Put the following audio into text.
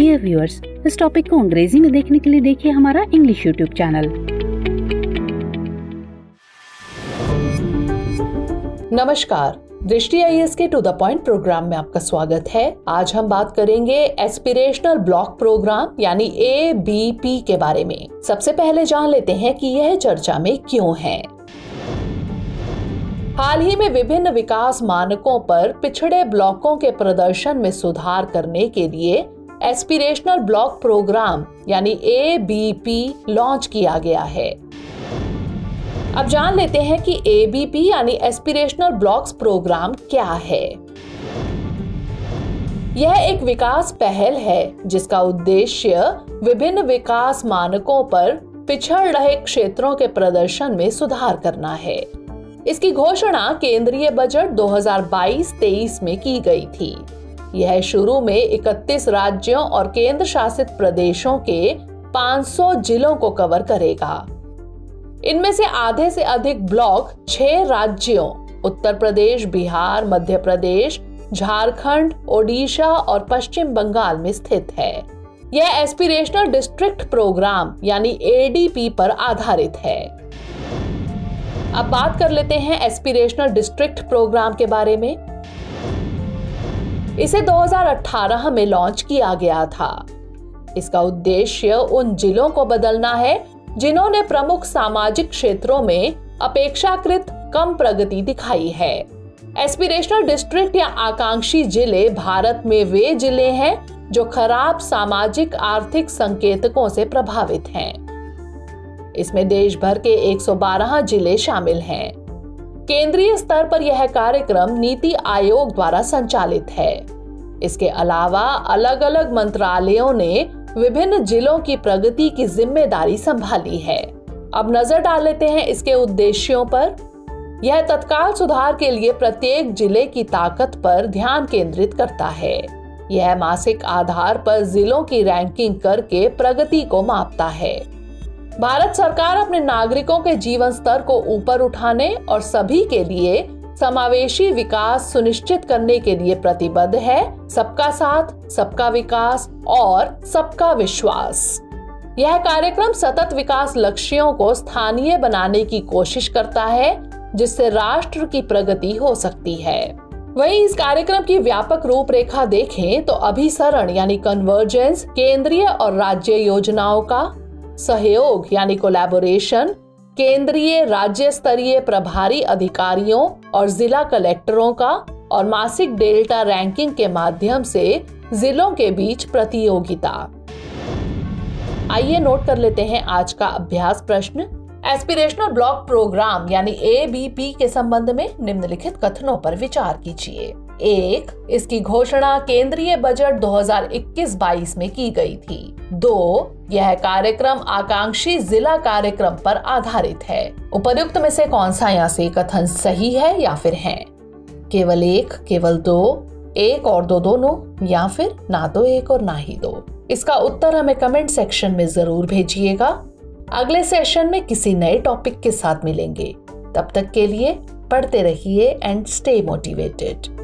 Dear viewers, इस topic को अंग्रेजी में देखने के लिए देखिए हमारा इंग्लिश यूट्यूब चैनल। नमस्कार, दृष्टि आईएएस के टू द पॉइंट प्रोग्राम में आपका स्वागत है। आज हम बात करेंगे एस्पिरेशनल ब्लॉक प्रोग्राम यानी ABP के बारे में। सबसे पहले जान लेते हैं कि यह चर्चा में क्यों है। हाल ही में विभिन्न विकास मानकों पर पिछड़े ब्लॉकों के प्रदर्शन में सुधार करने के लिए एस्पिरेशनल ब्लॉक प्रोग्राम यानी ABP लॉन्च किया गया है। अब जान लेते हैं कि ABP यानी एस्पिरेशनल ब्लॉक्स प्रोग्राम क्या है। यह एक विकास पहल है जिसका उद्देश्य विभिन्न विकास मानकों पर पिछड़ रहे क्षेत्रों के प्रदर्शन में सुधार करना है। इसकी घोषणा केंद्रीय बजट 2022-23 में की गई थी। यह शुरू में 31 राज्यों और केंद्र शासित प्रदेशों के 500 जिलों को कवर करेगा। इनमें से आधे से अधिक ब्लॉक 6 राज्यों उत्तर प्रदेश, बिहार, मध्य प्रदेश, झारखंड, ओडिशा और पश्चिम बंगाल में स्थित है। यह एस्पिरेशनल डिस्ट्रिक्ट प्रोग्राम यानी ADP पर आधारित है। अब बात कर लेते हैं एस्पिरेशनल डिस्ट्रिक्ट प्रोग्राम के बारे में। इसे 2018 में लॉन्च किया गया था। इसका उद्देश्य उन जिलों को बदलना है जिन्होंने प्रमुख सामाजिक क्षेत्रों में अपेक्षाकृत कम प्रगति दिखाई है। एस्पिरेशनल डिस्ट्रिक्ट या आकांक्षी जिले भारत में वे जिले हैं जो खराब सामाजिक आर्थिक संकेतकों से प्रभावित हैं। इसमें देश भर के 112 जिले शामिल हैं। केंद्रीय स्तर पर यह कार्यक्रम नीति आयोग द्वारा संचालित है। इसके अलावा अलग अलग मंत्रालयों ने विभिन्न जिलों की प्रगति की जिम्मेदारी संभाली है। अब नजर डाल लेते हैं इसके उद्देश्यों पर। यह तत्काल सुधार के लिए प्रत्येक जिले की ताकत पर ध्यान केंद्रित करता है। यह मासिक आधार पर जिलों की रैंकिंग करके प्रगति को मापता है। भारत सरकार अपने नागरिकों के जीवन स्तर को ऊपर उठाने और सभी के लिए समावेशी विकास सुनिश्चित करने के लिए प्रतिबद्ध है। सबका साथ, सबका विकास और सबका विश्वास। यह कार्यक्रम सतत विकास लक्ष्यों को स्थानीय बनाने की कोशिश करता है जिससे राष्ट्र की प्रगति हो सकती है। वहीं इस कार्यक्रम की व्यापक रूपरेखा देखें तो अभिसरण यानी कन्वर्जेंस, केंद्रीय और राज्य योजनाओं का सहयोग यानी कोलैबोरेशन, केंद्रीय राज्य स्तरीय प्रभारी अधिकारियों और जिला कलेक्टरों का और मासिक डेल्टा रैंकिंग के माध्यम से जिलों के बीच प्रतियोगिता। आइए नोट कर लेते हैं आज का अभ्यास प्रश्न। एस्पिरेशनल ब्लॉक प्रोग्राम यानी ABP के संबंध में निम्नलिखित कथनों पर विचार कीजिए। 1. इसकी घोषणा केंद्रीय बजट 2021-22 में की गई थी। 2. यह कार्यक्रम आकांक्षी जिला कार्यक्रम पर आधारित है। उपर्युक्त में से कौन सा यहाँ से कथन सही है या फिर है? केवल 1, केवल 2, 1 और 2 दोनों, या फिर ना तो 1 और ना ही 2? इसका उत्तर हमें कमेंट सेक्शन में जरूर भेजिएगा। अगले सेशन में किसी नए टॉपिक के साथ मिलेंगे। तब तक के लिए पढ़ते रहिए एंड स्टे मोटिवेटेड।